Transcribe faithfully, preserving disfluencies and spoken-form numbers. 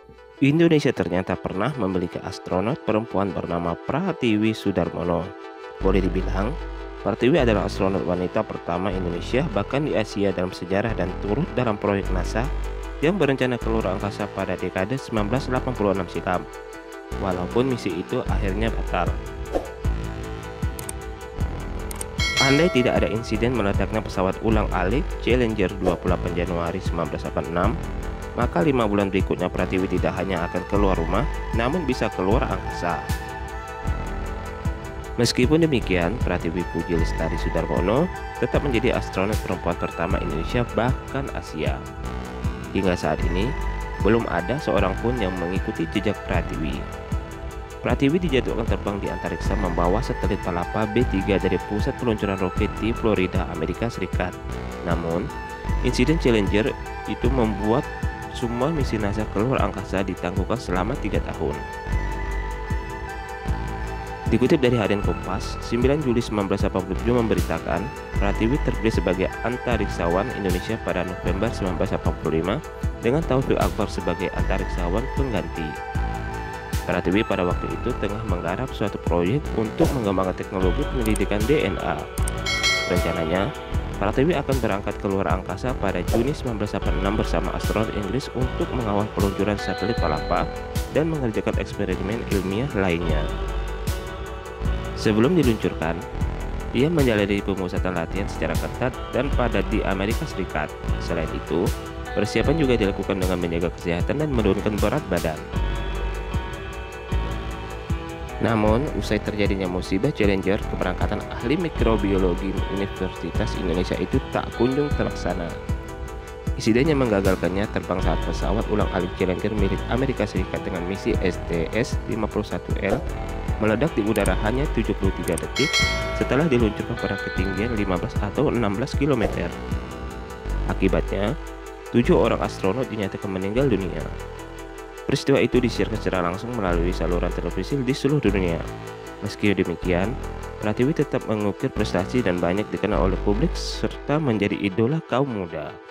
Indonesia ternyata pernah memiliki astronot perempuan bernama Pratiwi Sudarmono. Boleh dibilang, Pratiwi adalah astronot wanita pertama Indonesia bahkan di Asia dalam sejarah dan turut dalam proyek NASA yang berencana keluar angkasa pada dekade seribu sembilan ratus delapan puluh enam silam. Walaupun misi itu akhirnya batal. Andai tidak ada insiden meledaknya pesawat ulang-alik Challenger dua puluh delapan Januari seribu sembilan ratus delapan puluh enam, maka lima bulan berikutnya Pratiwi tidak hanya akan keluar rumah, namun bisa keluar angkasa. Meskipun demikian, Pratiwi Puji Lestari Sudarmono tetap menjadi astronot perempuan pertama Indonesia bahkan Asia. Hingga saat ini, belum ada seorang pun yang mengikuti jejak Pratiwi. Pratiwi dijadwalkan terbang di antariksa membawa satelit Palapa B tiga dari pusat peluncuran roket di Florida, Amerika Serikat. Namun, insiden Challenger itu membuat semua misi NASA keluar angkasa ditangguhkan selama tiga tahun. Dikutip dari harian Kompas, sembilan Juli seribu sembilan ratus delapan puluh tujuh memberitakan Pratiwi terpilih sebagai antariksawan Indonesia pada November seribu sembilan ratus delapan puluh lima dengan Taufik Akbar sebagai antariksawan pengganti. Pratiwi pada waktu itu tengah menggarap suatu proyek untuk mengembangkan teknologi penyelidikan D N A. Rencananya, Pratiwi akan berangkat keluar angkasa pada Juni seribu sembilan ratus delapan puluh enam bersama astronot Inggris untuk mengawal peluncuran satelit Palapa dan mengerjakan eksperimen ilmiah lainnya. Sebelum diluncurkan, ia menjalani pemusatan latihan secara ketat dan padat di Amerika Serikat. Selain itu, persiapan juga dilakukan dengan menjaga kesehatan dan menurunkan berat badan. Namun, usai terjadinya musibah Challenger, keberangkatan ahli mikrobiologi Universitas Indonesia itu tak kunjung terlaksana. Insiden yang menggagalkannya terbang saat pesawat ulang-alik Challenger milik Amerika Serikat dengan misi S T S lima puluh satu L meledak di udara hanya tujuh puluh tiga detik setelah diluncurkan pada ketinggian lima belas atau enam belas kilometer. Akibatnya, tujuh orang astronot dinyatakan meninggal dunia. Peristiwa itu disiarkan secara langsung melalui saluran televisi di seluruh dunia. Meski demikian, Pratiwi tetap mengukir prestasi dan banyak dikenal oleh publik serta menjadi idola kaum muda.